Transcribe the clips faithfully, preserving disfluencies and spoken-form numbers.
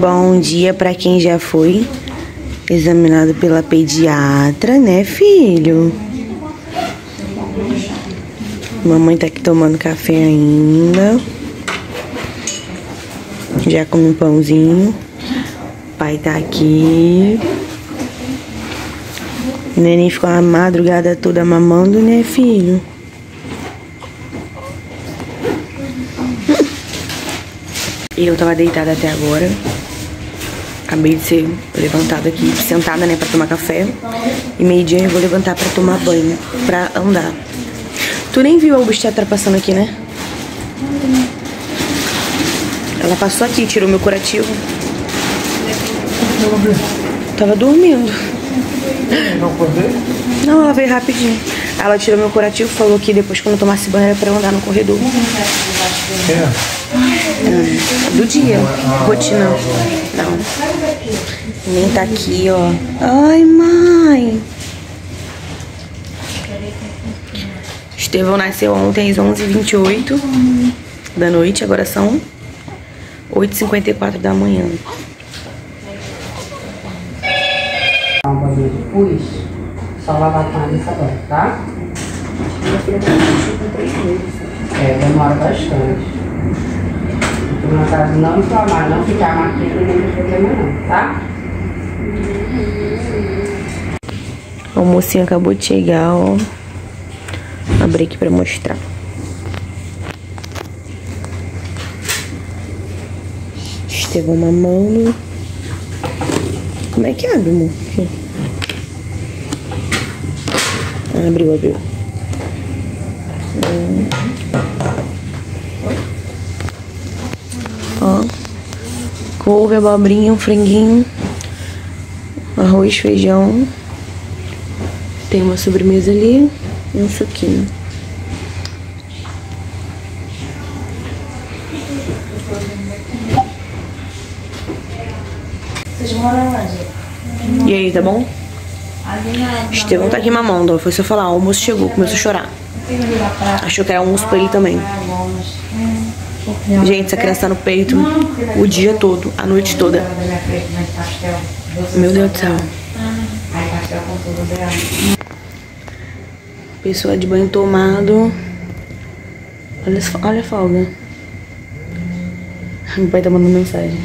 Bom dia pra quem já foi examinado pela pediatra, né, filho? Mamãe tá aqui tomando café ainda. Já comi um pãozinho. Pai tá aqui. O neném ficou a madrugada toda mamando, né, filho? Eu tava deitada até agora. Acabei de ser levantada aqui, sentada, né, pra tomar café. E meio-dia eu vou levantar pra tomar banho, pra andar. Tu nem viu a obstetra passando aqui, né? Ela passou aqui, tirou meu curativo. Tava dormindo. Não acordei? Não, ela veio rapidinho. Ela tirou meu curativo, falou que depois quando eu tomasse banho era pra eu andar no corredor. É. É, do dia, rotina. Não. Nem tá aqui, ó. Ai, mãe. Estevão nasceu ontem às onze e vinte e oito da noite. Agora são oito e cinquenta e quatro da manhã. Um banho de pus, só lavar com água e sabão, tá? Minha filha tá com três meses. É, demora bastante. No caso, não inflamar, não ficar marquinhando, não tem problema não, tá? O almocinho acabou de chegar, ó. Abri aqui pra mostrar. Estevão mamando. Como é que abre, amor? Ah, abriu, abriu. Hum. Ó. Couve, abobrinha, um franguinho. Arroz, feijão. Tem uma sobremesa ali e um suquinho. Vocês moram onde? E aí, tá bom? Estevão tá aqui mamando, ó. Foi só falar, o almoço chegou, começou a chorar. Achou que era almoço pra ele também. Gente, essa criança tá no peito o dia todo, a noite toda. Meu Deus do céu. Pessoa de banho tomado. Olha, olha a folga. Meu pai tá mandando mensagem.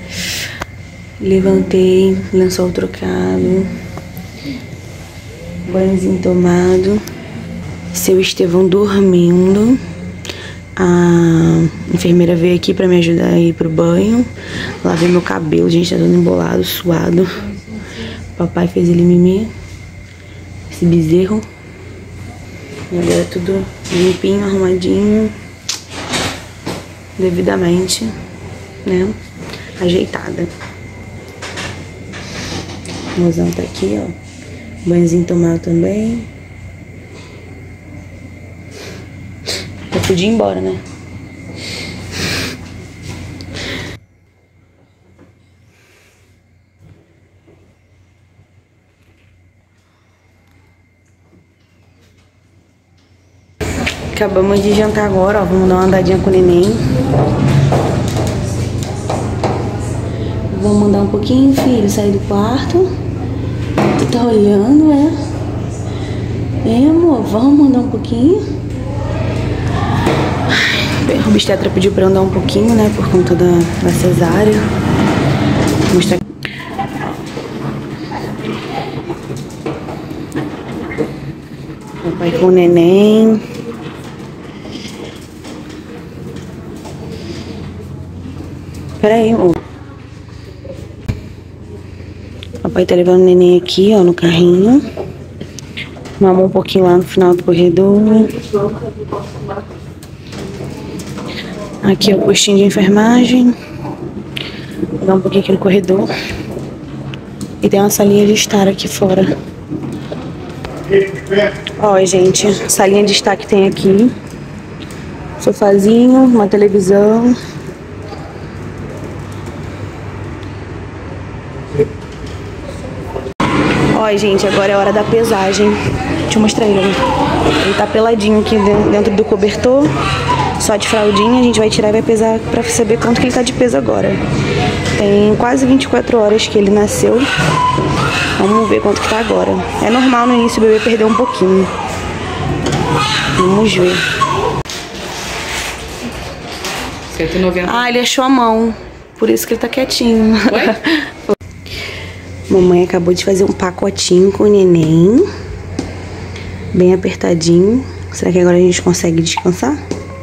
Levantei, lençol trocado. Banhozinho tomado. Seu Estevão dormindo. A enfermeira veio aqui pra me ajudar a ir pro banho. Lavei meu cabelo, gente, tá todo embolado, suado. Papai fez ele mimir. Esse bezerro. E agora tudo limpinho, arrumadinho. Devidamente, né? Ajeitada. O mozão tá aqui, ó. Banhozinho tomado também. Eu podia ir embora, né? Acabamos de jantar agora, ó. Vamos dar uma andadinha com o neném. Vamos andar um pouquinho, filho. Sair do quarto. Tu tá olhando, é? É, amor? Vamos andar um pouquinho? O obstetra pediu pra eu andar um pouquinho, né? Por conta da, da cesárea. Vou mostrar aqui. Papai com o neném. Pera aí, amor. Papai tá levando o neném aqui, ó, no carrinho. Mamou um pouquinho lá no final do corredor. Aqui é o postinho de enfermagem. Vou dar um pouquinho aqui no corredor. E tem uma salinha de estar aqui fora. Ó, gente, salinha de estar que tem aqui. Sofazinho, uma televisão. Ó, gente, agora é a hora da pesagem. Deixa eu mostrar ele. Ele tá peladinho aqui dentro do cobertor. Só de fraldinha, a gente vai tirar e vai pesar pra saber quanto que ele tá de peso agora. Tem quase vinte e quatro horas que ele nasceu. Vamos ver quanto que tá agora. É normal no início o bebê perder um pouquinho. Vamos ver. cento e noventa. Ah, ele achou a mão. Por isso que ele tá quietinho. Oi? Mamãe acabou de fazer um pacotinho com o neném. Bem apertadinho. Será que agora a gente consegue descansar?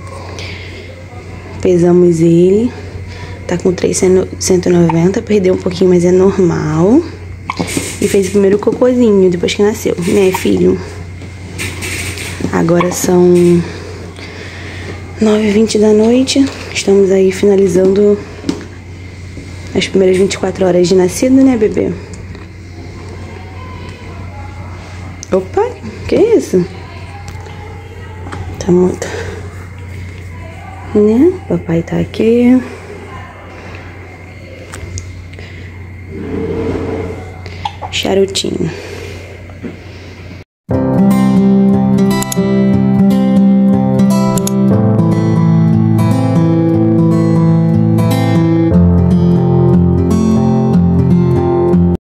Pesamos ele. Tá com cento e noventa. Perdeu um pouquinho, mas é normal. E fez o primeiro cocôzinho depois que nasceu, né, filho? Agora são nove e vinte da noite. Estamos aí finalizando as primeiras vinte e quatro horas de nascido, né, bebê? Opa, que isso? Tá muito... Né? Papai tá aqui. Charutinho.